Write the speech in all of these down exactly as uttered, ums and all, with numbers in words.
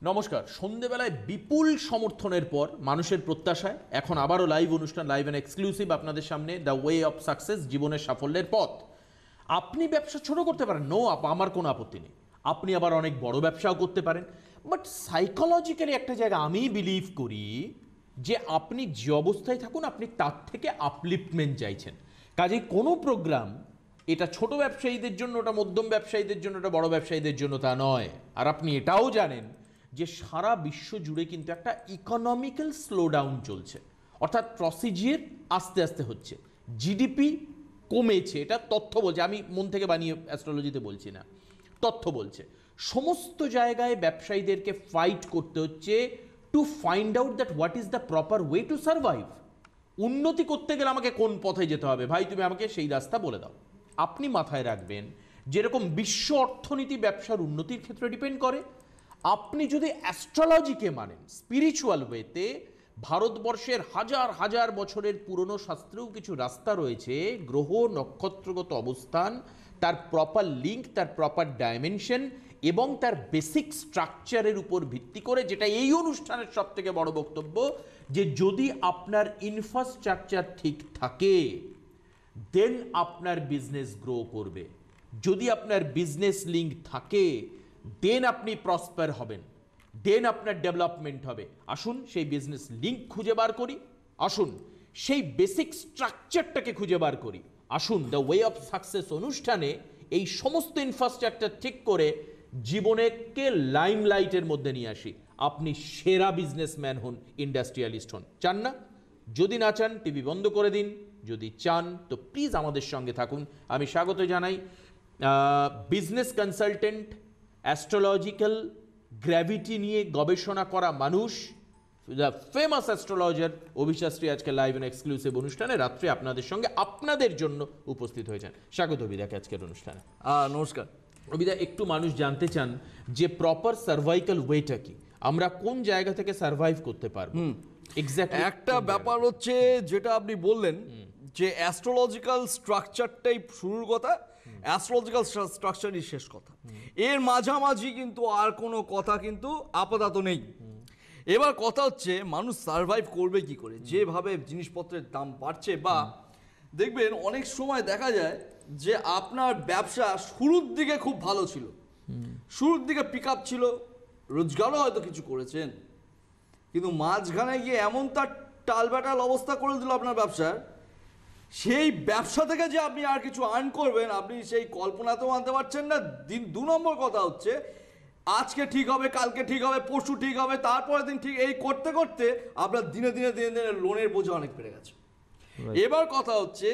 নমস্কার। সন্ধ্যেবেলায় বিপুল সমর্থনের পর মানুষের প্রত্যাশায় এখন আবারও লাইভ অনুষ্ঠান, লাইভ অ্যান্ড এক্সক্লুসিভ আপনাদের সামনে, দ্য ওয়ে অফ সাকসেস, জীবনের সাফল্যের পথ। আপনি ব্যবসা ছোট করতে পারেন, নো, আমার কোনো আপত্তি নেই। আপনি আবার অনেক বড় ব্যবসাও করতে পারেন, বাট সাইকোলজিক্যালি একটা জায়গা আমি বিলিভ করি যে আপনি যে অবস্থায় থাকুন আপনি তার থেকে আপলিফটমেন্ট চাইছেন। কাজেই কোনো প্রোগ্রাম এটা ছোট ব্যবসায়ীদের জন্য, ওটা মধ্যম ব্যবসায়ীদের জন্য, ওটা বড় ব্যবসায়ীদের জন্য তা নয়। আর আপনি এটাও জানেন যে সারা বিশ্ব জুড়ে কিন্তু একটা ইকোনমিক্যাল স্লোডাউন চলছে, অর্থাৎ প্রসিজিয়ার আস্তে আস্তে হচ্ছে, জিডিপি কমেছে, এটা তথ্য বলছে, আমি মন থেকে বানিয়ে অ্যাস্ট্রোলজিতে বলছি না, তথ্য বলছে। সমস্ত জায়গায় ব্যবসায়ীদেরকে ফাইট করতে হচ্ছে to find out that what is the proper way to survive. উন্নতি করতে গেলে আমাকে কোন পথে যেতে হবে, ভাই তুমি আমাকে সেই রাস্তা বলে দাও। আপনি মাথায় রাখবেন যেরকম বিশ্ব অর্থনীতি ব্যবসার উন্নতির ক্ষেত্রে ডিপেন্ড করে, আপনি যদি অ্যাস্ট্রোলজিকে মানেন স্পিরিচুয়াল ওয়েতে, ভারতবর্ষের হাজার হাজার বছরের পুরনো শাস্ত্রেও কিছু রাস্তা রয়েছে, গ্রহ নক্ষত্রগত অবস্থান, তার প্রপার লিঙ্ক, তার প্রপার ডাইমেনশন এবং তার বেসিক স্ট্রাকচারের উপর ভিত্তি করে, যেটা এই অনুষ্ঠানের সব থেকে বড় বক্তব্য, যে যদি আপনার ইনফ্রাস্ট্রাকচার ঠিক থাকে দেন আপনার বিজনেস গ্রো করবে। যদি আপনার বিজনেস লিঙ্ক থাকে দেন আপনি প্রসপার হবেন, দেন আপনার ডেভেলপমেন্ট হবে। আসুন সেই বিজনেস লিঙ্ক খুঁজে বার করি, আসুন সেই বেসিক স্ট্রাকচারটাকে খুঁজে বার করি, আসুন দ্য ওয়ে অফ সাকসেস অনুষ্ঠানে এই সমস্ত ইনফ্রাস্ট্রাকচার ঠিক করে জীবনেকে লাইমলাইটের মধ্যে নিয়ে আসি। আপনি সেরা বিজনেসম্যান হন, ইন্ডাস্ট্রিয়ালিস্ট হন। চান না? যদি না চান টিভি বন্ধ করে দিন, যদি চান তো প্লিজ আমাদের সঙ্গে থাকুন। আমি স্বাগত জানাই বিজনেস কনসালটেন্ট, অ্যাস্ট্রোলজিক্যাল গ্র্যাভিটি নিয়ে গবেষণা করা মানুষ, দ্য ফেমাস অ্যাস্ট্রোলজার অভিশাস্ত্রী আজকে লাইভ এন্ড এক্সক্লুসিভ অনুষ্ঠানে রাত্রে আপনাদের সঙ্গে আপনাদের জন্য উপস্থিত হয়েছেন। স্বাগত অভিদাকে আজকের অনুষ্ঠানে। নমস্কার অভিদা, একটু মানুষ জানতে চান যে প্রপার সার্ভাইকাল ওয়েটা কি, আমরা কোন জায়গা থেকে সার্ভাইভ করতে পারবো এক্স্যাক্টলি। একটা ব্যাপার হচ্ছে যেটা আপনি বললেন যে অ্যাস্ট্রোলজিক্যাল স্ট্রাকচারটাই শুরুর কথা, অ্যাস্ট্রোলজিক্যাল স্ট্রাকচারই শেষ কথা, এর মাঝামাঝি কিন্তু আর কোনো কথা কিন্তু আপাতত নেই। এবার কথা হচ্ছে মানুষ সার্ভাইভ করবে কি করে, যেভাবে জিনিসপত্রের দাম বাড়ছে, বা দেখবেন অনেক সময় দেখা যায় যে আপনার ব্যবসা শুরুর দিকে খুব ভালো ছিল, শুরুর দিকে পিক আপ ছিল, রোজগারও হয়তো কিছু করেছেন, কিন্তু মাঝখানে গিয়ে এমন তার টালবাটাল অবস্থা করে দিল আপনার ব্যবসার, সেই ব্যবসা থেকে যে আপনি আর কিছু আর্ন করবেন আপনি সেই কল্পনাতেও আনতে পারছেন না। দিন দু নম্বর কথা হচ্ছে আজকে ঠিক হবে, কালকে ঠিক হবে, পরশু ঠিক হবে, তারপরের দিন ঠিক, এই করতে করতে আপনার দিনে দিনে দিনে দিনে লোনের বোঝা অনেক বেড়ে গেছে। এবার কথা হচ্ছে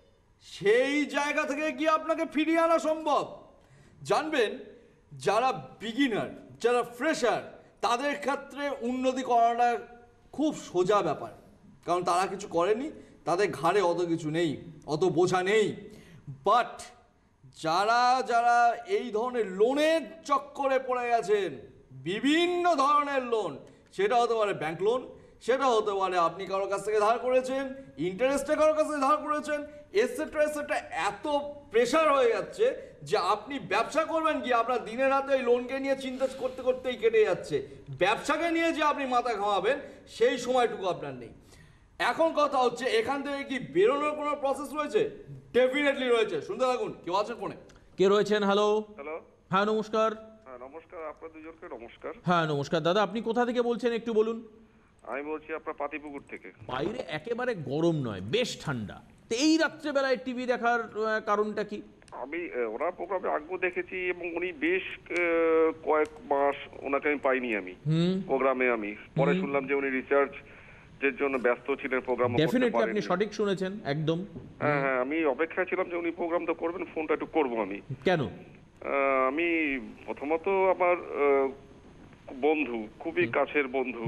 সেই জায়গা থেকে গিয়ে আপনাকে ফিরিয়ে আনা সম্ভব। জানবেন যারা বিগিনার, যারা ফ্রেশার, তাদের ক্ষেত্রে উন্নতি করাটা খুব সোজা ব্যাপার, কারণ তারা কিছু করেনি, তাদের ঘাড়ে অত কিছু নেই, অত বোঝা নেই। বাট যারা যারা এই ধরনের লোনের চক্করে পড়ে গেছেন, বিভিন্ন ধরনের লোন, সেটা হতে পারে ব্যাংক লোন, সেটা হতে পারে আপনি কারোর কাছ থেকে ধার করেছেন, ইন্টারেস্টে কারোর কাছ থেকে ধার করেছেন, এটসেট্রা এটসেট্রা, এত প্রেশার হয়ে যাচ্ছে যে আপনি ব্যবসা করবেন কি আপনার দিনের রাতে ওই লোনকে নিয়ে চিন্তা করতে করতেই কেটে যাচ্ছে। ব্যবসাকে নিয়ে যে আপনি মাথা ঘামাবেন সেই সময়টুকু আপনার নেই। এখন কথা হচ্ছে এখান থেকে কি বেরোনোর কোনো প্রসেস রয়েছে? ডেফিনেটলি রয়েছে। শুনতে থাকুন। কেউ আছেন ফোনে? কে রয়েছেন? হ্যালো। হ্যালো। হ্যাঁ নমস্কার। হ্যাঁ নমস্কার, আপনার দুজনকে নমস্কার। হ্যাঁ নমস্কার দাদা, আপনি কোথা থেকে বলছেন একটু বলুন। আমি বলছি আপনার পাতিপুকুর থেকে। বাইরে একেবারে গরম নয়, বেশ ঠান্ডা, তো এই রাত্রেবেলায় টিভি দেখার আহ, কারণটা কি? আমি আহ, ওনার প্রোগ্রামে আগেও দেখেছি এবং উনি বেশ আহ, কয়েক মাস ওনাকে আমি পাইনি আমি প্রোগ্রামে। আমি পরে শুনলাম যে উনি রিসার্চ এর জন্য ব্যস্ত ছিলেন, প্রোগ্রাম করতে ডেফিনেটলি আপনি পারেননি। সঠিক শুনেছেন একদম। হ্যাঁ হ্যাঁ, আমি অপেক্ষায় ছিলাম যে উনি প্রোগ্রাম তো করবেন, ফোনটা একটু করবো আমি। কেন? আহ, আমি প্রথমত আমার আহ, বন্ধু, খুবই কাছের বন্ধু,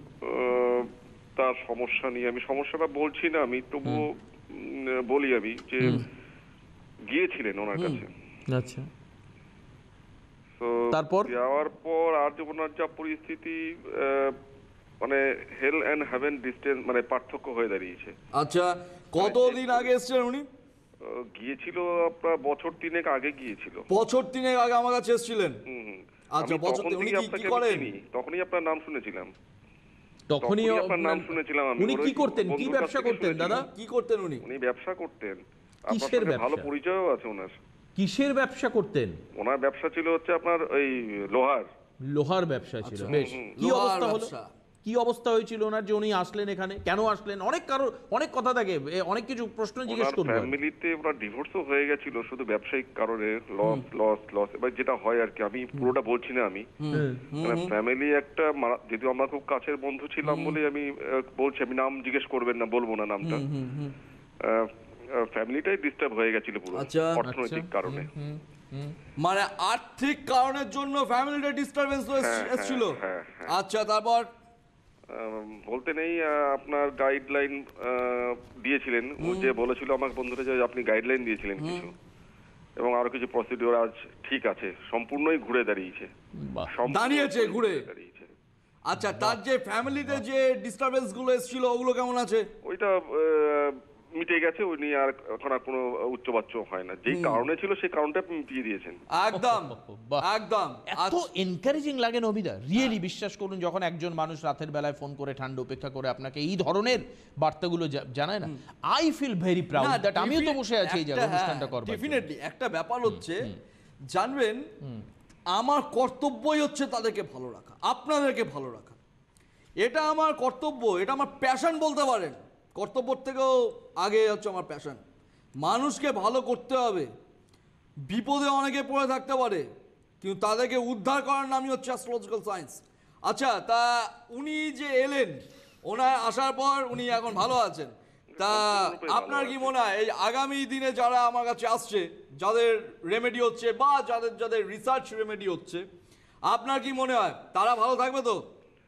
আহ, তার সমস্যা নিয়ে, আমি সমস্যাটা বলছি না আমি, তবুও উম, বলি আমি যে গিয়েছিলেন ওনার কাছে। আচ্ছা, তো তারপর যাওয়ার পর আর যে ওনার যা পরিস্থিতি, আহ, মানে হেল এন্ড হেভেন ডিস্টেন্স, মানে পার্থক্য হয়ে দাঁড়িয়েছে। আচ্ছা, কতদিন আগে এসেছিলেন উনি? আহ, গিয়েছিল আপনার বছর তিনেক আগে গিয়েছিল। বছর তিনেক আগে আমার কাছে এসেছিলেন? হুম হুম। আচ্ছা আমি বছর তখন থেকে উনি থেকেই কি কি আপনাকে করেন? চিনি, তখনই আপনার নাম শুনেছিলাম। তখনই তখনই আপনার নাম মানে- শুনেছিলাম আমি। উনি ওর কি ওই করতেন, কি বন্ধুর কাছ ব্যবসা থেকে করতেন শুনেছিলাম। দাদা? কি করতেন উনি? উনি ব্যবসা করতেন। আপনার কিসের সঙ্গে ভালো ব্যবসা? পরিচয়ও আছে ওনার। কিসের ব্যবসা করতেন? ওনার ব্যবসা ছিল হচ্ছে আপনার ওই লোহার। লোহার ব্যবসা ছিল। আচ্ছা, বেশ, হুম, কি লোহার অবস্থা হলো? ব্যবসা। কি অবস্থা হয়েছিল ওনার যে উনি আসলেন এখানে, কেন আসলেন? অনেক কারণ, অনেক কথা থাকে, এ, অনেক কিছু প্রশ্ন জিজ্ঞেস ওনার করবো। ফ্যামিলিতে ওনার ডিভোর্সও হয়ে গেছিল শুধু ব্যবসায়িক কারণে। লস লস লস এবার যেটা হয় আর কি, আমি পুরোটা বলছি না আমি। হ্যাঁ। মানে ফ্যামিলি একটা মারা- যদিও আমরা খুব কাছের বন্ধু ছিলাম বলে আমি আহ, বলছি, আমি নাম জিজ্ঞেস করবেন না, বলবো না নামটা। ফ্যামিলিটাই ডিস্টার্ব হয়ে গেছিল পুরো আচ্ছা। অর্থনৈতিক কারণে। হুম, হুম। মানে আর্থিক কারণের জন্য ফ্যামিলিটা ডিস্টারবেন্স হ্যাঁ, এসেছিল? হ্যাঁ, হ্যাঁ। আচ্ছা তারপর? আহ, বলতে নেই, আহ, আপনার গাইডলাইন দিয়েছিলেন, ও যে বলেছিল আমার বন্ধুরা যে আপনি গাইডলাইন দিয়েছিলেন কিছু, এবং আরো কিছু প্রসিডিওর আজ ঠিক আছে, সম্পূর্ণই ঘুরে দাঁড়িয়েছে। বাহ। সম্পূর্ণ দাঁড়িয়েছে ঘুরে? দাঁড়িয়েছে। আচ্ছা তার যে ফ্যামিলিতে যে ডিস্টারবেন্স গুলো এসেছিল ওগুলো কেমন আছে? ওইটা আহ, মিটে গেছে, ওই নিয়ে আর এখন আর কোনো উচ্চবাচ্য হয় না। যেই কারণে ছিল সেই কারণটা আপনি মিটিয়ে দিয়েছেন। একদম বাহ। একদম। এত আচ্ছা, এনকারেজিং লাগে নবিদা, রিয়েলি বিশ্বাস করুন, যখন একজন মানুষ রাতের বেলায় ফোন করে ঠান্ডা উপেক্ষা করে আপনাকে এই ধরনের বার্তাগুলো জা- জানায় না, আই ফিল ভেরি প্রাউড না, দ্যাট আমিও তো defi- বসে আছি এই একটা- জায়গায় হ্যাঁ, অনুষ্ঠানটা করবার জন্য। definitely একটা ব্যাপার হচ্ছে, জানবেন আমার কর্তব্যই হচ্ছে তাদেরকে ভালো রাখা, আপনাদেরকে ভালো রাখা। এটা আমার কর্তব্য, এটা আমার প্যাশন বলতে পারেন। কর্তব্যর থেকেও আগে হচ্ছে আমার প্যাশন। মানুষকে ভালো করতে হবে। বিপদে অনেকে পড়ে থাকতে পারে, কিন্তু তাদেরকে উদ্ধার করার নামই হচ্ছে অ্যাস্ট্রোলজিক্যাল সায়েন্স। আচ্ছা তা উনি যে এলেন, ওনার আসার পর উনি এখন ভালো আছেন, তা সম্পূর্ণরূপে ভালো আপনার কি আছি। মনে হয় এই আগামী দিনে যারা আমার কাছে আসছে, যাদের রেমেডি হচ্ছে বা যাদের যাদের রিসার্চ রেমেডি হচ্ছে, আপনার কি মনে হয় তারা ভালো থাকবে তো?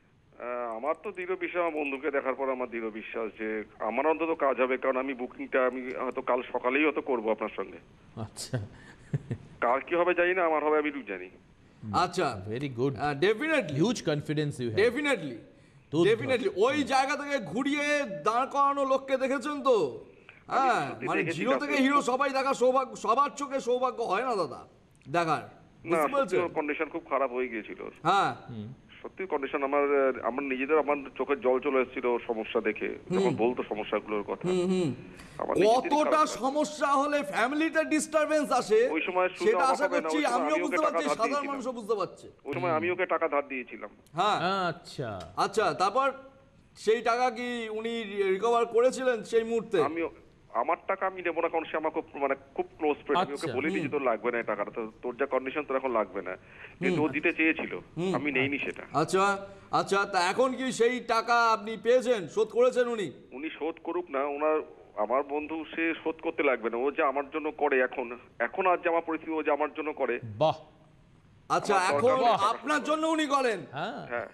আহ, আমার তো দৃঢ় বিশ্বাস, আমার বন্ধুকে দেখার পর আমার দৃঢ় বিশ্বাস যে আমার অন্তত কাজ হবে, কারণ আমি বুকিংটা আমি হয়তো কাল সকালেই হয়তো করবো আপনার সঙ্গে। আচ্ছা, কার কি হবে জানি না, আমার হবে আমি জানি। আচ্ছা very good, definitely huge confidence you have. Definitely দুর্ধর্ষ। ডেফিনেটলি ওই জায়গা থেকে ঘুরিয়ে দাঁড় করানো লোককে দেখেছেন তো? হ্যাঁ, সত্যি মানে দেখেছি জিরো কাছে। থেকে হিরো সবাই দেখা সৌভাগ্য, সবার চোখে সৌভাগ্য হয় না দাদা দেখার, না, বুঝতে সত্যি পেরেছেন? ওর কন্ডিশন খুব খারাপ হয়ে গিয়েছিল। হ্যাঁ সত্যি কন্ডিশন আমার আহ, আমার নিজেদের আমার চোখের জল চলে এসেছিল ওর সমস্যা দেখে, যখন বলতো সমস্যাগুলোর কথা। আমার নিজেদেরই কতটা খারাপ লাগতো। সমস্যা হলে ফ্যামিলিতে ডিস্টারবেন্স আসে ওই সময় শুনে সেটা অবাক আশা হবে না, করছি ওই সময় আমিও আমি বুঝতে ওকে পারছি, টাকা ধার সাধারণ দিয়েছিলাম। মানুষও বুঝতে পারছে। ওই সময় আমি ওকে টাকা ধার দিয়েছিলাম। হ্যাঁ আচ্ছা, আচ্ছা তারপর সেই টাকা কি উনি রিকভার করেছিলেন সেই মুহূর্তে? আমি আমার টাকা আমি নেবো না, কারণ সে আমার খুব মানে খুব ক্লোজ ফ্রেন্ড। আমি ওকে আচ্ছা, বলিনি যে তোর লাগবে না এই টাকাটা, তো তোর যা কন্ডিশন তোর এখন লাগবে না, কিন্তু ও দিতে চেয়েছিল, আমি নেইনি সেটা। আচ্ছা আচ্ছা তা এখন কি সেই টাকা আপনি পেয়েছেন, শোধ করেছেন উনি? উনি শোধ করুক না, ওনার আমার বন্ধু, সে শোধ করতে লাগবে না। ও যে আমার জন্য করে এখন, এখন আর যে আমার পরিস্থিতি, ও যে আমার জন্য করে। বাহ, আচ্ছা আমার এখন দরকার নেই। আপনার জন্য উনি করেন, হ্যাঁ, হ্যাঁ,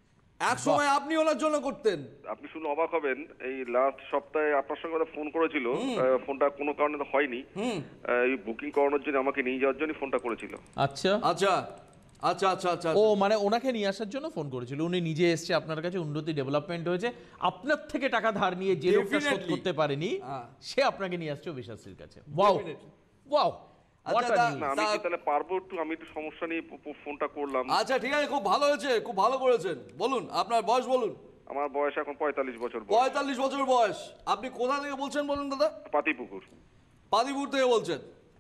এক সময় আপনি ওনার জন্য করতেন। আপনি শুনে অবাক হবেন, এই লাস্ট সপ্তাহে আপনার সঙ্গে একটা ফোন করেছিল, আহ, ফোনটা কোনো কারণে তো হয়নি। হুম আহ, এই বুকিং করানোর জন্য আমাকে নিয়ে যাওয়ার জন্য ফোনটা করেছিল। আচ্ছা। আচ্ছা আচ্ছা আচ্ছা আচ্ছা ও মানে ওনাকে নিয়ে আসার জন্য ফোন করেছিল, উনি নিজে এসছে আপনার কাছে, উন্নতি ডেভেলপমেন্ট হয়েছে, আপনার থেকে টাকা ধার নিয়ে যে লোকটা শোধ Definitely. করতে পারেনি হ্যাঁ। সে আপনাকে নিয়ে আসছে অভিশাস্ত্রীর কাছে। Wow Definitely. ওয়াও, আচ্ছা, হোয়াট তা- আর না, আমি তা- কি তাহলে পারবো একটু, আমি একটু সমস্যা নিয়ে প- প- ফোনটা করলাম। আচ্ছা ঠিক আছে, খুব ভালো হয়েছে, খুব ভালো করেছেন। বলুন আপনার বয়স বলুন। আমার বয়স এখন পঁয়তাল্লিশ বছর বয়স। পঁয়তাল্লিশ বছর বয়স। আপনি কোথা থেকে বলছেন বলুন দাদা? পাতিপুকুর। পাদিপুর থেকে বলছেন।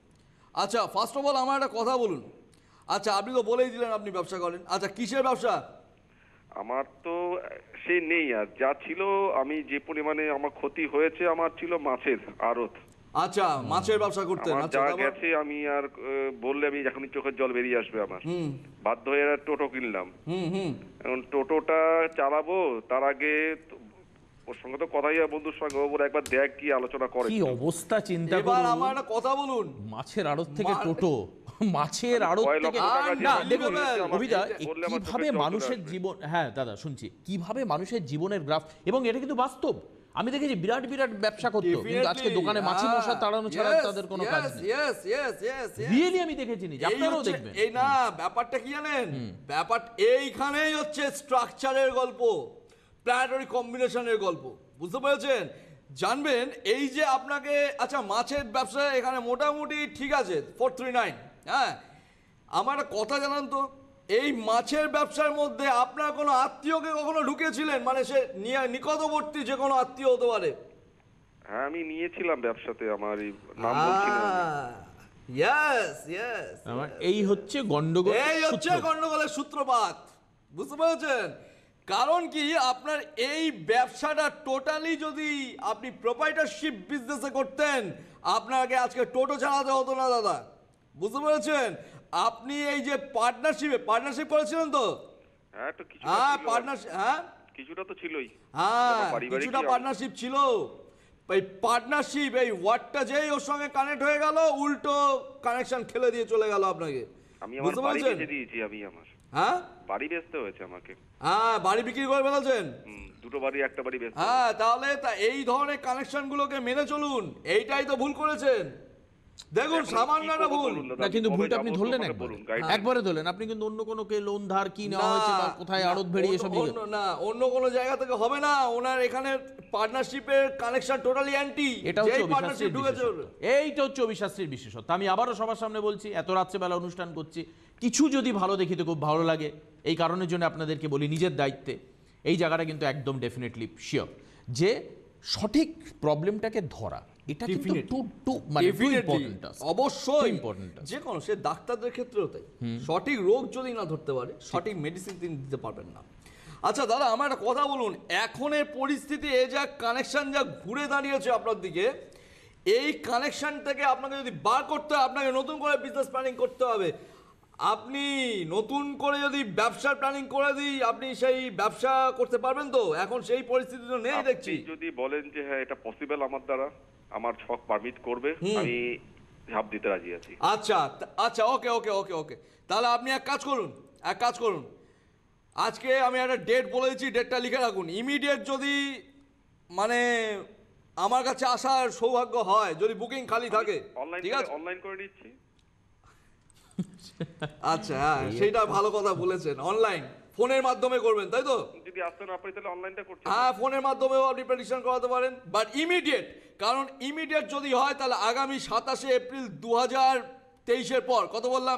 আচ্ছা ফার্স্ট অফ অল আমার একটা কথা বলুন। আচ্ছা আপনি তো বলেই দিলেন আপনি ব্যবসা করেন। আচ্ছা কিসের ব্যবসা? আমার তো সে নেই আর, যা ছিল আমি যে পরিমাণে আমার ক্ষতি হয়েছে, আমার ছিল মাছের আড়ত। আচ্ছা মাছের ব্যবসা করতেন। আমার আচ্ছা যা তারপর? গেছে আমি আর আহ, বললে আমি এখনই চোখের জল বেরিয়ে আসবে আমার। হুম বাধ্য হয়ে আর টোটো কিনলাম। হুম হুম এখন টোটোটা চালাবো তার আগে তো- ওর সঙ্গে তো কথাই হয় বন্ধুর সঙ্গে, ও বলে একবার দেখ কি আলোচনা করে। কি অবস্থা চিন্তা এবার করুন, আমার একটা কথা বলুন। মাছের আড়ত থেকে মা- টোটো, মাছের আড়ত কয় থেকে লক্ষ টাকা আর যে না, আমার দেখুন, জীবনে এসেছে, আমার অভিদা, এই বললে আমার কিভাবে চোখের জল চলে মানুষের আসবে। জীবন, হ্যাঁ দাদা শুনছি, কিভাবে মানুষের জীবনের গ্রাফ, এবং এটা কিন্তু বাস্তব। আমি দেখেছি বিরাট বিরাট ব্যবসা করতো, কিন্তু আজকে Definitely, দোকানে মাছি হ্যাঁ, মশা তাড়ানো ছাড়া yes, তাদের কোনো yes, কাজ নেই। yes, yes, yes, yes. Really আমি দেখেছি নিজে, এই আপনারাও হচ্ছে- দেখবেন। এই না ব্যাপারটা কি জানেন, ব্যাপার এইখানেই হচ্ছে স্ট্রাকচারের গল্প, প্ল্যানেটারি কম্বিনেশনের গল্প, বুঝতে পেরেছেন? জানবেন এই যে আপনাকে, আচ্ছা মাছের ব্যবসা এখানে মোটামুটি ঠিক আছে, ফোর থ্রি নাইন। হ্যাঁ আমার একটা কথা জানান তো, এই মাছের ব্যবসার মধ্যে আপনার কোনো আত্মীয়কে কখনো ঢুকেছিলেন, মানে সে নিয়া- নিকটবর্তী যে কোনো আত্মীয় হতে পারে? হ্যাঁ আমি নিয়েছিলাম ব্যবসাতে, আমার এই নাম বলছি না আমি। ইয়েস ইয়েস, আমার এই হচ্ছে গন্ডগোল এই হচ্ছে গন্ডগোলের সূত্রপাত, বুঝতে পেরেছেন? কারণ কি আপনার এই ব্যবসাটা টোটালি যদি আপনি প্রোপাইটারশিপ বিজনেসে করতেন, আপনাকে আজকে টোটো চালাতে হতো না দাদা, বুঝতে পেরেছেন? আপনি এই যে পার্টনারশিপে পার্টনারশিপ করেছিলেন তো? হ্যাঁ তো কিছু হ্যাঁ পার্টনারশিপ, হ্যাঁ কিছুটা তো ছিলই। হ্যাঁ পারিবারিক কিছুটা কি পার্টনারশিপ ছিল। এই পার্টনারশিপ এই ওয়ার্ডটা যেই ওর সঙ্গে কানেক্ট হয়ে গেল, উল্টো কানেকশন খেলে দিয়ে চলে গেল আপনাকে, আমি আমার বুঝতে বাড়ি পেরেছেন? বেচে দিয়েছি, আমি আমার হ্যাঁ বাড়ি বেচতে হয়েছে আমাকে। হ্যাঁ বাড়ি বিক্রি করে ফেলেছেন। হুম, দুটো বাড়ি একটা বাড়ি বেচতে হ্যাঁ তাহলে তা এই ধরনের কানেকশন গুলোকে মেনে চলুন, এইটাই তো ভুল করেছেন। দেখুন এখন সামান্য কি একটা করবো ভুল বলুন দাদা, না, কিন্তু কবে ভুলটা যাবো আপনি তো ধরলেন আমাকে একবারে। বলুন, guide একবারে ধরলেন আপনি, কিন্তু অন্য কোনো কে লোন ধার কি নেওয়া না, হয়েছে বা কোথায় আড়ত ভেড়ি অন্য- এসব অন্য- না অন্য কোনো জায়গা থেকে হবে না। ওনার এখানে পার্টনারশিপের কানেকশন টোটালি অ্যান্টি। এটা হচ্ছে যেই অভিশাস্ত্রীর পার্টনারশিপ ঢুকেছে বিশেষত্ব। এইটা হচ্ছে অভিশাস্ত্রীর বিশেষত্ব। আমি আবারও সবার সামনে বলছি, এত রাত্রেবেলা অনুষ্ঠান করছি, কিছু যদি ভালো দেখি তো খুব ভালো লাগে। এই কারণের জন্য আপনাদেরকে বলি নিজের দায়িত্বে, এই জায়গাটা কিন্তু একদম ডেফিনেটলি শিওর যে সঠিক প্রবলেমটাকে ধরা, এটা কিন্তু Definitely. টু টু মানে টু Definitely, ইম্পর্টেন্ট। অবশ্যই important যে কোনো সে ডাক্তারদের ক্ষেত্রেও তাই, সঠিক রোগ যদি না ধরতে পারে সঠিক মেডিসিন তিনি দিতে পারবেন না। আচ্ছা দাদা আমার একটা কথা বলুন, এখনের পরিস্থিতি এ যা কানেকশন যা ঘুরে দাঁড়িয়েছে আপনার দিকে, এই কানেকশন থেকে আপনাকে যদি বার করতে হয়, আপনাকে নতুন করে বিজনেস প্ল্যানিং করতে হবে। আপনি নতুন করে যদি ব্যবসার প্ল্যানিং করে দিই, আপনি সেই ব্যবসা করতে পারবেন তো? এখন সেই পরিস্থিতি তো নেই দেখছি। আপনি যদি বলেন যে হ্যাঁ এটা পসিবল আমার দ্বারা, আমার ছক পারমিট করবে, আমি ঝাঁপ দিতে রাজি আছি। আচ্ছা তা- আচ্ছা ওকে ওকে ওকে ওকে তাহলে আপনি এক কাজ করুন, এক কাজ করুন আজকে আমি একটা ডেট বলে দিচ্ছি, ডেটটা লিখে রাখুন। ইমিডিয়েট যদি মানে আমার কাছে আসার সৌভাগ্য হয়, যদি বুকিং খালি থাকে, অনলাইন ঠিক আছে? অনলাইন করে দিচ্ছি। আচ্ছা হ্যাঁ সেটা ভালো কথা বলেছেন, অনলাইন ফোনের মাধ্যমে করবেন তাই তো? যদি আসতে না পারি তাহলে অনলাইনটা করছি। হ্যাঁ ফোনের মাধ্যমেও আপনি প্রেডিকশন করাতে পারেন, বাট ইমিডিয়েট। কারণ ইমিডিয়েট যদি হয় তাহলে আগামী সাতাশে এপ্রিল দু হাজার তেইশের পর, কত বললাম?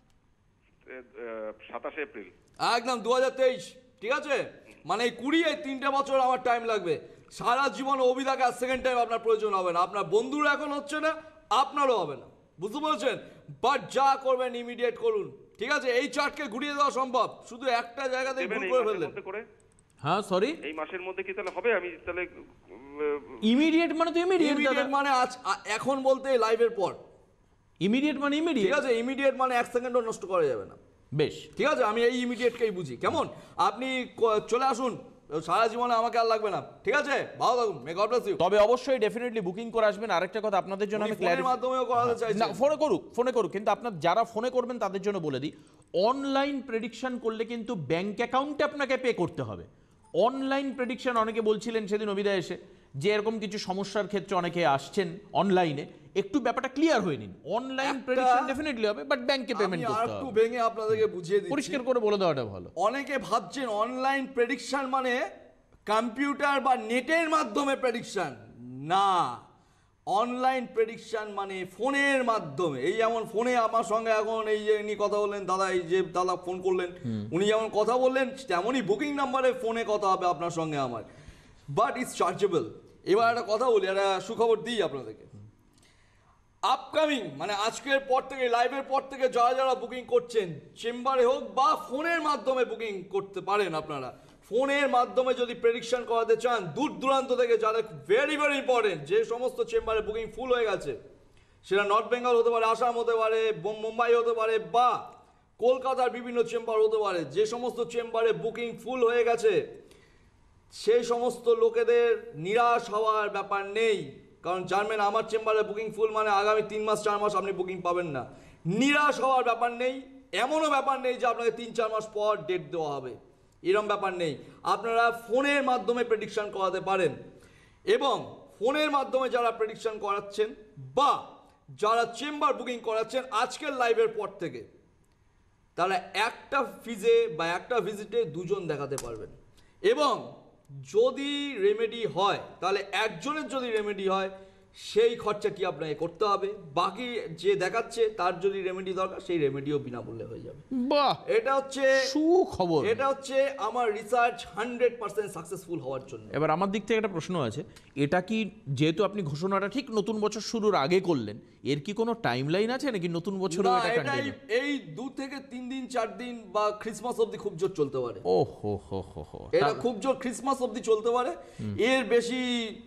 সাতাশে এপ্রিল একদম দু হাজার তেইশ, ঠিক আছে? মানে এই কুড়ি এই তিনটে বছর আমার টাইম লাগবে। সারা জীবন অভিধাকে আর সেকেন্ড টাইম আপনার প্রয়োজন হবে না। আপনার বন্ধুরা এখন হচ্ছে না, আপনারও হবে না, বুঝতে পারছেন? বাট যা করবেন ইমিডিয়েট করুন, ঠিক আছে? এই চার্টকে ঘুরিয়ে দেওয়া সম্ভব, শুধু একটা জায়গাতে দেবেন ভুল এই করে মাসের ফেললেন। মধ্যে করে? হ্যাঁ সরি, এই মাসের মধ্যে কি তাহলে হবে? আমি তাহলে ইমিডিয়েট মানে তো ইমিডিয়েট, ইমিডিয়েট মানে আজ আ- এখন বলতে লাইভের পর, ইমিডিয়েট মানে ঠিক ইমিডিয়েট। আছে? ইমিডিয়েট মানে এক সেকেন্ডও নষ্ট করা যাবে না, বেশ, ঠিক আছে? আমি এই ইমিডিয়েটকেই বুঝি। কেমন? আপনি ক- চলে আসুন, সারা জীবনে আমাকে আর লাগবে না, ঠিক আছে? ভালো থাকুন, মে গড ব্লেস ইউ। তবে অবশ্যই ডেফিনেটলি বুকিং করে আসবেন। আরেকটা কথা আপনাদের জন্য আমি ফোনের ক্লিয়ার, মাধ্যমেও করাতে চাইছি না ফোনে করুক, ফোনে করুক, কিন্তু আপনার যারা ফোনে করবেন তাদের জন্য বলে দিই, অনলাইন প্রেডিকশন করলে কিন্তু ব্যাংক অ্যাকাউন্টে আপনাকে পে করতে হবে। অনলাইন প্রেডিকশন অনেকে বলছিলেন সেদিন অভিদা এসে যে এরকম কিছু সমস্যার ক্ষেত্রে অনেকে আসছেন অনলাইনে, একটু ব্যাপারটা ক্লিয়ার হয়ে নিন। অনলাইন একটা- প্রেডিকশন ডেফিনেটলি হবে, বাট ব্যাংকে আমি পেমেন্ট আর করতে একটু হবে। ভেঙে আপনাদেরকে বুঝিয়ে দিচ্ছি। পরিষ্কার করে বলে দেওয়াটা ভালো। অনেকে ভাবছেন অনলাইন প্রেডিকশন মানে কম্পিউটার বা নেটের মাধ্যমে প্রেডিকশন। না, অনলাইন প্রেডিকশন মানে ফোনের মাধ্যমে। এই যেমন ফোনে আমার সঙ্গে এখন এই যে ইনি কথা বললেন দাদা, এই যে দাদা ফোন করলেন, উনি যেমন কথা বললেন তেমনই বুকিং নাম্বারে ফোনে কথা হবে আপনার সঙ্গে আমার, বাট ইটস চার্জেবল। এবার একটা কথা বলি, একটা সুখবর দিই আপনাদেরকে। আপকামিং মানে আজকের পর থেকে, লাইভের পর থেকে যারা যারা বুকিং করছেন, চেম্বারে হোক বা ফোনের মাধ্যমে বুকিং করতে পারেন। আপনারা ফোনের মাধ্যমে যদি প্রেডিকশন করাতে চান, দূর দূরান্ত থেকে যারা ভেরি ভেরি ইম্পর্টেন্ট, যে সমস্ত চেম্বারে বুকিং ফুল হয়ে গেছে, সেটা নর্থ বেঙ্গল হতে পারে, আসাম হতে পারে, বোম- মুম্বাই হতে পারে, বা কলকাতার বিভিন্ন চেম্বার হতে পারে, যে সমস্ত চেম্বারে বুকিং ফুল হয়ে গেছে সেই সমস্ত লোকেদের নিরাশ হওয়ার ব্যাপার নেই। কারণ জানবেন আমার চেম্বারে বুকিং ফুল মানে আগামী তিন মাস চার মাস আপনি বুকিং পাবেন না। নিরাশ হওয়ার ব্যাপার নেই, এমনও ব্যাপার নেই যে আপনাকে তিন চার মাস পর ডেট দেওয়া হবে, এরকম ব্যাপার নেই। আপনারা ফোনের মাধ্যমে প্রেডিকশন করাতে পারেন, এবং ফোনের মাধ্যমে যারা প্রেডিকশন করাচ্ছেন বা যারা চেম্বার বুকিং করাচ্ছেন আজকের লাইভের পর থেকে, তারা একটা ফিজে বা একটা ভিজিটে দুজন দেখাতে পারবেন। এবং যদি রেমেডি হয়, তাহলে একজনের যদি রেমেডি হয়, সেই খরচাটি আপনাকে করতে হবে, বাকি যে দেখাচ্ছে তার যদি রেমেডি দরকার সেই রেমেডিও বিনামূল্যে হয়ে যাবে। বাহ, এটা হচ্ছে সুখবর। এটা হচ্ছে আমার রিসার্চ হান্ড্রেড পার্সেন্ট সাকসেসফুল হওয়ার জন্য। এবার আমার দিক থেকে একটা প্রশ্ন আছে, এটা কি যেহেতু আপনি ঘোষণাটা ঠিক নতুন বছর শুরুর আগে করলেন, এর কি কোনো টাইম লাইন আছে নাকি নতুন বছরও না, এটা এটাই কন্টিনিউ? এই দু থেকে তিন দিন চার দিন বা ক্রিসমাস অবধি খুব জোর চলতে পারে। ও হো হো হো হো এটা খুব জোর ক্রিসমাস অবধি চলতে পারে, এর বেশি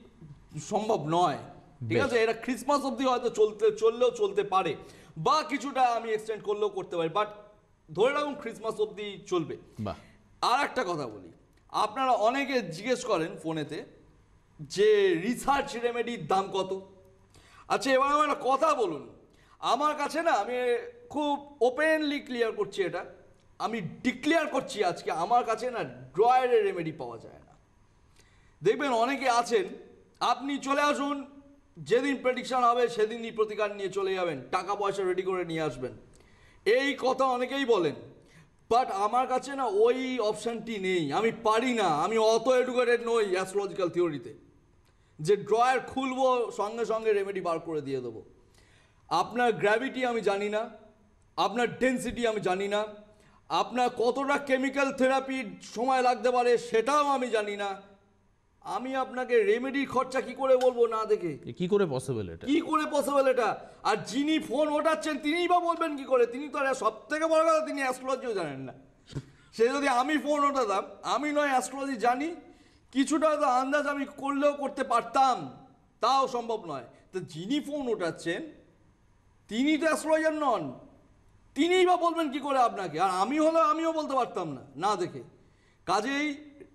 সম্ভব নয়। ঠিক আছে, এটা ক্রিসমাস অবধি হয়তো চলতে চললেও চলতে পারে, বা কিছুটা আমি এক্সটেন্ড করলেও করতে পারি, বাট ধরে রাখুন ক্রিসমাস অবধি চলবে। বাহ, আর একটা কথা বলি, আপনারা অনেকে জিজ্ঞেস করেন ফোনেতে যে রিসার্চ রেমেডির দাম কত। আচ্ছা, এবার আমার একটা কথা বলুন, আমার কাছে না, আমি খুব ওপেনলি ক্লিয়ার করছি, এটা আমি ডিক্লেয়ার করছি আজকে, আমার কাছে না ড্রয়ারের রেমেডি পাওয়া যায় না। দেখবেন অনেকে আছেন, আপনি চলে আসুন, যেদিন প্রেডিকশন হবে সেদিনই প্রতিকার নিয়ে চলে যাবেন, টাকা পয়সা রেডি করে নিয়ে আসবেন, এই কথা অনেকেই বলেন, বাট আমার কাছে না ওই অপশানটি নেই। আমি পারি না, আমি অত এডুকেটেড নই অ্যাস্ট্রোলজিক্যাল থিওরিতে যে ড্রয়ার খুলবো সঙ্গে সঙ্গে রেমেডি বার করে দিয়ে দেবো। আপনার গ্র্যাভিটি আমি জানি না, আপনার ডেন্সিটি আমি জানি না, আপনার কতটা কেমিক্যাল থেরাপির সময় লাগতে পারে সেটাও আমি জানি না। আমি আপনাকে রেমেডির খরচা কি করে বলবো না দেখে? এ কি করে পসিবল এটা? কি করে পসিবল এটা? আর যিনি ফোন ওঠাচ্ছেন তিনিই বা বলবেন কি করে? তিনি তো সব থেকে বড় কথা, তিনি অ্যাস্ট্রোলজিও জানেন না। সে যদি আমি ফোন ওঠাতাম, আমি নয় অ্যাস্ট্রোলজি জানি, কিছুটা তো আন্দাজ আমি করলেও করতে পারতাম, তাও সম্ভব নয়। তো যিনি ফোন ওঠাচ্ছেন তিনি তো অ্যাস্ট্রোলজার নন, তিনিই বা বলবেন কি করে আপনাকে? আর আমি হলে আমিও বলতে পারতাম না না দেখে। কাজেই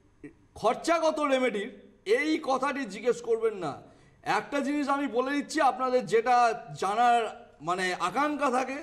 খরচা কত রেমেডির এই কথাটি জিজ্ঞেস করবেন না। একটা জিনিস আমি বলে দিচ্ছি, আপনাদের যেটা জানার মানে আকাঙ্ক্ষা থাকে,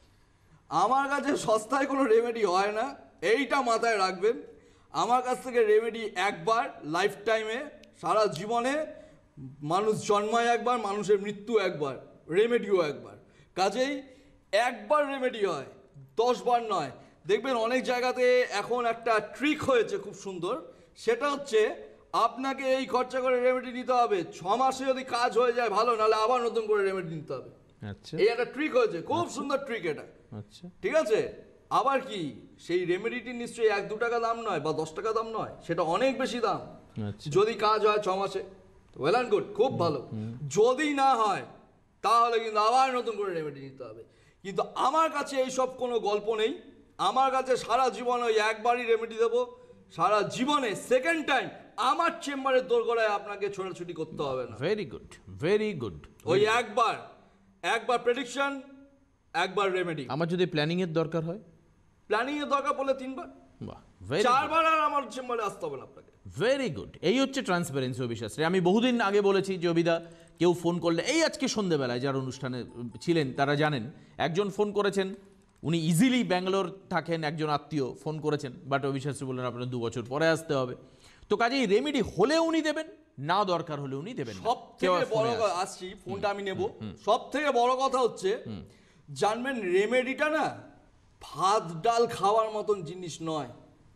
আমার কাছে সস্তায় কোনো রেমেডি হয় না, এইটা মাথায় রাখবেন। আমার কাছ থেকে রেমেডি একবার লাইফ টাইমে, সারা জীবনে, মানুষ জন্মায় একবার, মানুষের মৃত্যু একবার, রেমেডিও একবার। কাজেই একবার রেমেডি হয়, দশ বার নয়। দেখবেন অনেক জায়গাতে এখন একটা ট্রিক হয়েছে খুব সুন্দর, সেটা হচ্ছে আপনাকে এই খরচা করে রেমেডি নিতে হবে, ছ মাসে যদি কাজ হয়ে যায় ভালো, নাহলে আবার নতুন করে রেমেডি নিতে হবে। আচ্ছা, এই একটা ট্রিক হয়েছে, খুব সুন্দর ট্রিক এটা। আচ্ছা, ঠিক আছে, আবার কি সেই রেমেডিটি নিশ্চয়ই এক দু টাকা দাম নয় বা দশ টাকা দাম নয়, সেটা অনেক বেশি দাম। আচ্ছা। যদি কাজ হয় ছ মাসে, ওয়েল অ্যান্ড গুড, খুব ভালো। যদি না হয় তাহলে কিন্তু আবার নতুন করে রেমেডি নিতে হবে। কিন্তু আমার কাছে এইসব কোনো গল্প নেই। আমার কাছে সারা জীবন ওই একবারই রেমেডি দেবো, সারা জীবনে সেকেন্ড টাইম আমার চেম্বারের দোরগোড়ায় আপনাকে ছোটাছুটি করতে হবে না। Very good, very good. ওই একবার, একবার প্রেডিকশন, একবার রেমেডি। আমার যদি প্ল্যানিং এর দরকার হয়, প্ল্যানিং এর দরকার পড়লে তিনবার, বাহ, ভেরি চারবার আর আমার চেম্বারে আসতে হবে না আপনাকে। Very good. এই হচ্ছে ট্রান্সপারেন্সি অবিশ্বাসী। আমি বহুদিন আগে বলেছি যে অবিদা, কেউ ফোন করলে, এই আজকে সন্ধ্যেবেলায় যারা অনুষ্ঠানে ছিলেন তারা জানেন, একজন ফোন করেছেন, উনি ইজিলি ব্যাঙ্গালোর থাকেন, একজন আত্মীয় ফোন করেছেন, বাট অবিশ্বাসী বললেন আপনার দু বছর পরে আসতে হবে। তো কাজেই রেমেডি হলে উনি দেবেন, না দরকার হলে উনি দেবেন না। সব কেউ থেকে আর ফোনে বড় আসে। কথা, আসছি ফোনটা আমি নেব, সব থেকে বড় কথা হচ্ছে জানবেন রেমেডিটা না ভাত ডাল খাওয়ার মতন জিনিস নয়।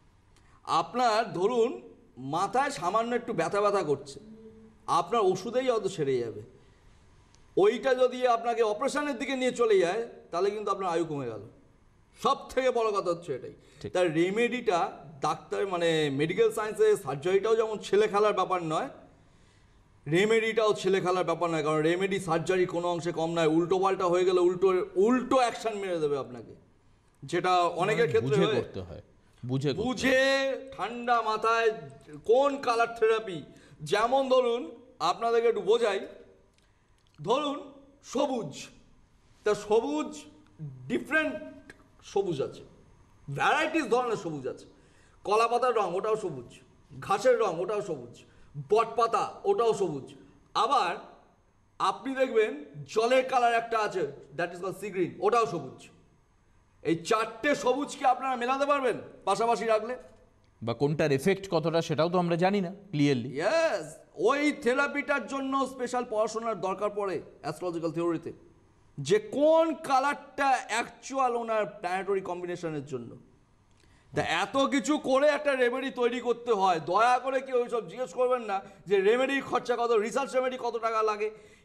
আপনার ধরুন মাথায় সামান্য একটু ব্যথা ব্যথা করছে, আপনার ওষুধেই হয়তো সেরে যাবে। ওইটা যদি আপনাকে অপারেশনের দিকে নিয়ে চলে যায় তাহলে কিন্তু আপনার আয়ু কমে গেল। সব থেকে বড় কথা হচ্ছে এটাই। তার রেমেডিটা ডাক্তার মানে মেডিকেল সায়েন্সে সার্জারিটাও যেমন ছেলে খেলার ব্যাপার নয়, রেমেডিটাও ছেলে খেলার ব্যাপার নয়। কারণ রেমেডি সার্জারি কোনো অংশে কম নয়, উল্টো পাল্টা হয়ে গেলে উল্টো উল্টো অ্যাকশন মেরে দেবে আপনাকে, যেটা অনেকের ক্ষেত্রে বুঝে হয়। করতে হয়, বুঝে করতে হয়। বুঝে ঠান্ডা মাথায় কোন কালার থেরাপি, যেমন ধরুন আপনাদেরকে একটু বোঝাই, ধরুন সবুজ, তা সবুজ ডিফারেন্ট সবুজ আছে, ভ্যারাইটিস ধরনের সবুজ আছে। কলা পাতার রং ওটাও সবুজ, ঘাসের রং ওটাও সবুজ, বট পাতা ওটাও সবুজ। আবার আপনি দেখবেন জলের কালার একটা আছে, that is call sea green, ওটাও সবুজ। এই চারটে সবুজকে আপনারা মেলাতে পারবেন পাশাপাশি রাখলে? বা কোনটার এফেক্ট কতটা সেটাও তো আমরা জানি না ক্লিয়ারলি। ইয়েস, ওই থেরাপিটার জন্য স্পেশাল পড়াশোনার দরকার পড়ে অ্যাস্ট্রোলজিক্যাল থিওরিতে, যে কোন কালারটা অ্যাকচুয়াল ওনার প্ল্যানেটরি কম্বিনেশনের জন্য। তা এত কিছু করে একটা রেমেডি তৈরি করতে হয়, দয়া করে কেউ ওইসব জিজ্ঞেস করবেন না যে রেমেডির খরচা কত, রিসার্চ রেমেডি কত টাকা লাগে।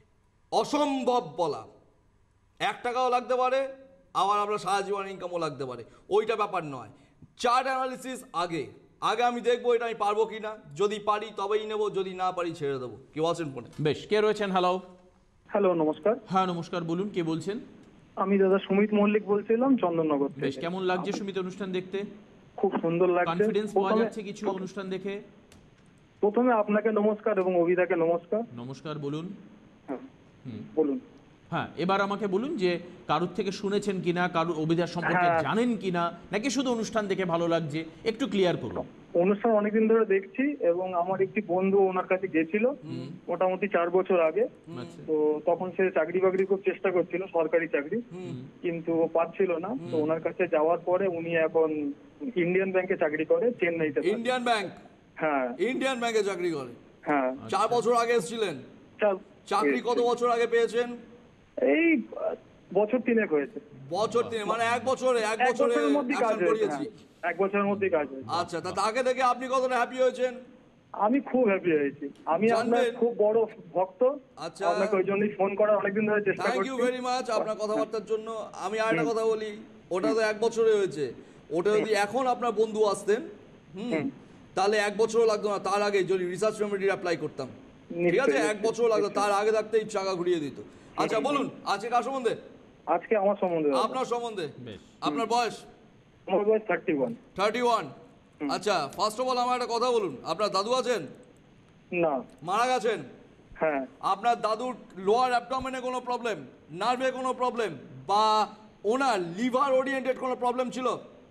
অসম্ভব বলা, এক টাকাও লাগতে পারে, আবার আমরা সারা জীবন ইনকামও লাগতে পারে, ওইটা ব্যাপার নয়। চার্ট অ্যানালিসিস আগে আগে আমি দেখবো এটা আমি পারবো কিনা, যদি পারি তবেই নেবো, যদি না পারি ছেড়ে দেবো। কেউ আছেন ফোনে? বেশ, কে রয়েছেন? হ্যালো। হ্যালো, নমস্কার। হ্যাঁ নমস্কার, বলুন কে বলছেন? আমি দাদা সুমিত মল্লিক বলছিলাম চন্দননগর বেশ, থেকে। কেমন লাগছে সুমিত অনুষ্ঠান দেখতে? খুব সুন্দর লাগছে। কনফিডেন্স পাওয়া প্রথমে- যাচ্ছে কিছু অনুষ্ঠান দেখে? প্রথমে আপনাকে নমস্কার এবং অভিদাকে নমস্কার। নমস্কার, বলুন। হ্যাঁ, হুম। বলুন। হ্যাঁ, এবার আমাকে বলুন যে কারুর থেকে শুনেছেন কিনা, কারুর অভিধার সম্পর্কে হ্যাঁ। জানেন কিনা, নাকি শুধু অনুষ্ঠান দেখে ভালো লাগছে, একটু ক্লিয়ার করুন। অনুষ্ঠান অনেকদিন ধরে দেখছি এবং আমার একটি বন্ধু ওনার কাছে গেছিল মোটামুটি চার বছর আগে। আচ্ছা। তো তখন সে চাকরি বাকরি খুব চেষ্টা করছিল, সরকারি চাকরি, কিন্তু ও পাচ্ছিল না। তো ওনার কাছে যাওয়ার পরে উনি এখন ইন্ডিয়ান ব্যাংকে চাকরি করে, চেন্নাইতে থাকে। ইন্ডিয়ান ব্যাংক, হ্যাঁ ইন্ডিয়ান ব্যাংকে চাকরি করে। হ্যাঁ। চার বছর আগে এসেছিলেন, চার- চাকরি কত বছর আগে পেয়েছেন? এই আহ, বছর তিনেক হয়েছে। বছর তিন, মানে এক বছরে এক এক বছরে বছরের মধ্যে কাজ অ্যাকশন হয়েছে, করিয়েছি। হ্যাঁ, এক বছরের মধ্যে কাজ হয়েছে। আচ্ছা, তা তাকে দেখে আপনি কতটা হ্যাপি হয়েছেন? আমি খুব হ্যাপি হয়েছি। আমি আপনার জানবেন- খুব বড় ভক্ত। আচ্ছা। আপনাকে ওই জন্যই ফোন করার অনেকদিন ধরে চেষ্টা থ্যাংক করছি। ইউ ভেরি মাচ আপনার কথাবার্তার জন্য। আমি আরেকটা কথা বলি, ওটা তো এক বছরে হয়েছে, ওটা যদি এখন আপনার বন্ধু আসতেন, হুম, তাহলে এক বছরও লাগতো না, তার আগে যদি রিসার্চ রেমেডি অ্যাপ্লাই করতাম, ঠিক আছে, নিশ্চয়ই, এক বছর লাগতো, তার আগে থাকতেই চাকা ঘুরিয়ে দিত। আচ্ছা বলুন, আজকে কার সম্বন্ধে? আজকে আমার সম্বন্ধে দাদা। আপনার সম্বন্ধে। বেশ। আপনার বয়স? আমার বয়স থার্টি ওয়ান। Thirty one. আচ্ছা, ফার্স্ট অফ অল আমার একটা কথা বলুন, আপনার দাদু আছেন? না। মারা গেছেন? হ্যাঁ। আপনার দাদুর লোয়ার অ্যাবডোমেনে কোনো প্রবলেম, নার্ভে কোনো প্রবলেম, বা ওনার লিভার ওরিয়েন্টেড কোনো প্রবলেম ছিল?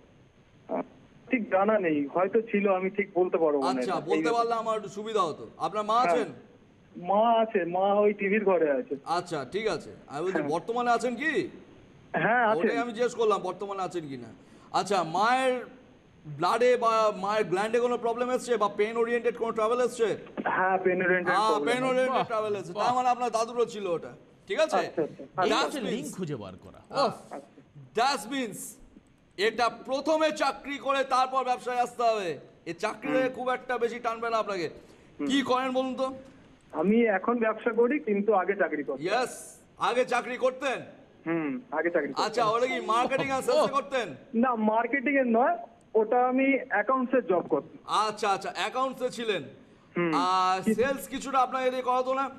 আহ, ঠিক জানা নেই, হয়তো ছিল, আমি ঠিক বলতে পারবো না। আচ্ছা, এটা। বলতে এই- পারলে আমার একটু সুবিধা হতো। আপনার মা হ্যাঁ। আছেন? মা আছে, মা ওই টিভির ঘরে আছে। আচ্ছা, ঠিক আছে। আমি বলছি বর্তমানে আছেন কি? হ্যাঁ আছে। ওটাই আমি জিজ্ঞেস করলাম বর্তমানে আছেন কিনা। আচ্ছা, মায়ের ব্লাডে বা মায়ের গ্ল্যান্ডে কোনো প্রবলেম এসছে, বা পেন ওরিয়েন্টেড কোনো ট্রাভেল এসছে? হ্যাঁ, পেন হ্যাঁ, পেন ওরিয়েন্টেড বাহ, ট্রাভেল এসছে, বাহ। তার মানে আপনার দাদুরও ছিল ওটা, ঠিক আছে? আচ্ছা, আচ্ছা। এই That হচ্ছে means- লিঙ্ক খুঁজে বার করা। দ্যাট মিন্স এটা প্রথমে চাকরি করে তারপর ব্যবসায় আসতে হবে। এই চাকরিতে খুব একটা বেশি টানবে না আপনাকে। কি করেন বলুন তো? আমি এখন ব্যবসা করি, কিন্তু আগে চাকরি করি। ইয়েস, আগে চাকরি করতেন? হুম, আগে চাকরি করি। আচ্ছা, ওটা কি মার্কেটিং আর সেলস করতেন? না, মার্কেটিং এর নয়, ওটা আমি অ্যাকাউন্টস এর জব করতাম। আচ্ছা আচ্ছা, অ্যাকাউন্টসে ছিলেন। হুম। আর সেলস কিছুটা আপনাকে দিয়ে করাতো না?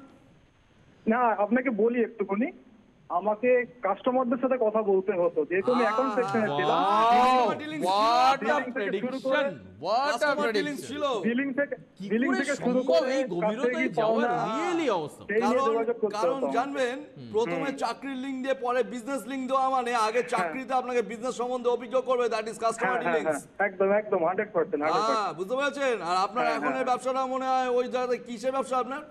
না, আপনাকে বলি একটুখানি, আমাকে কাস্টমারদের সাথে কথা বলতে হতো, যেহেতু আমি অ্যাকাউন্ট সেকশনে ছিলাম। Wow, dealing what a dealing থেকে শুরু করে- prediction, what a customer dealing prediction. ছিল। বিলিং থেকে কি বিলিং করে থেকে শুরু সম্ভব করে এই গভীরতায় কাস্টমার যাওয়া? পাওনা, রিয়েলি অবস্থা। সেই নিয়ে কারণ যোগাযোগ করতে কারণ হতো আমাকে। জানবেন, প্রথমে চাকরির লিঙ্ক দিয়ে পরে বিজনেস লিঙ্ক দেওয়া, মানে আগে চাকরিতে আপনাকে বিজনেস সম্বন্ধে অভিজ্ঞ করবে, দ্যাট ইজ হ্যাঁ, কাস্টমার হ্যাঁ, ডিলিংস। হ্যাঁ, একদম একদম হান্ড্রেড পার্সেন্ট হান্ড্রেড হ্যাঁ, পার্সেন্ট বুঝতে পেরেছেন? আর আপনার হ্যাঁ, এখনের হ্যাঁ। ব্যবসাটা মনে হয় ওই জায়গাতে কিসের ব্যবসা আপনার?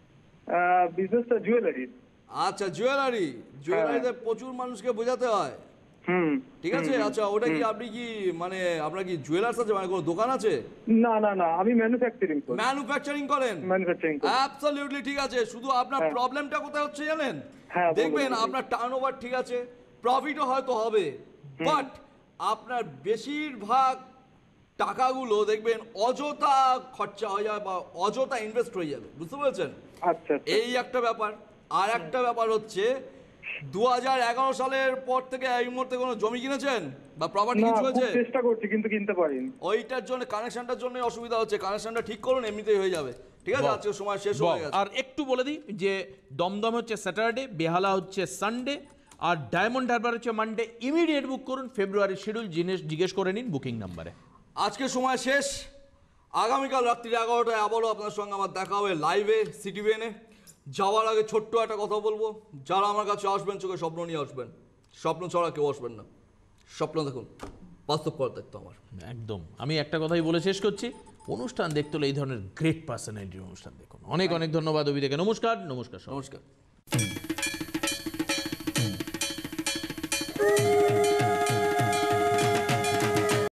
বিজনেসটা জুয়েলারি। আচ্ছা, জুয়েলারি। জুয়েলারিতে প্রচুর মানুষকে বোঝাতে হয়, হুম। ঠিক আছে। আচ্ছা, ওটা কি আপনি কি মানে আপনার কি জুয়েলার্স আছে, মানে কোনো দোকান আছে? না না না, আমি ম্যানুফ্যাকচারিং করি। ম্যানুফ্যাকচারিং করেন? ম্যানুফ্যাকচারিং করি। অ্যাবসলিউটলি ঠিক আছে। শুধু আপনার হ্যাঁ। প্রবলেমটা কোথায় হচ্ছে জানেন? হ্যাঁ, বলুন, দেখবেন বলুন। আপনার টার্নওভার ঠিক আছে, প্রফিটও হয়তো হবে, বাট আপনার বেশিরভাগ টাকাগুলো দেখবেন অযথা খরচা হয়ে যাবে বা অযথা ইনভেস্ট হয়ে যাবে, বুঝতে পেরেছেন? আচ্ছা আচ্ছা। এই একটা ব্যাপার। আর একটা ব্যাপার হচ্ছে, দু হাজার এগারো সালের পর থেকে এই মুহূর্তে কোনো জমি কিনেছেন বা প্রপার্টি না, কিছু খুব হয়েছে? চেষ্টা করছি কিন্তু কিনতে পারিনি। ওইটার জন্য, কানেকশনটার জন্য অসুবিধা হচ্ছে। কানেকশনটা ঠিক করুন, এমনিতেই হয়ে যাবে, ঠিক আছে? বাহ। আজকে সময় শেষ বাহ, হয়ে গেছে। আর একটু বলে দিই যে দমদম হচ্ছে স্যাটারডে, বেহালা হচ্ছে সানডে, আর ডায়মন্ড হারবার হচ্ছে মানডে। ইমিডিয়েট বুক করুন, ফেব্রুয়ারির শিডিউল জিনিস জিজ্ঞেস করে নিন বুকিং নাম্বারে। আজকে সময় শেষ। আগামীকাল রাত্রি এগারোটায় আবারও আপনার সঙ্গে আমার দেখা হবে লাইভে সিটিভিএনে। যাওয়ার আগে ছোট্ট একটা কথা বলবো, যারা আমার কাছে আসবেন চোখে স্বপ্ন নিয়ে আসবেন, স্বপ্ন ছাড়া কেউ আসবেন না। স্বপ্ন দেখুন, বাস্তব করার দায়িত্ব আমার। একদম, আমি একটা কথাই বলে শেষ করছি, অনুষ্ঠান দেখতে হলে এই ধরনের গ্রেট পার্সোনালিটির অনুষ্ঠান দেখুন। অনেক অনেক ধন্যবাদ অভিদেকে। নমস্কার নমস্কার সবাই। নমস্কার।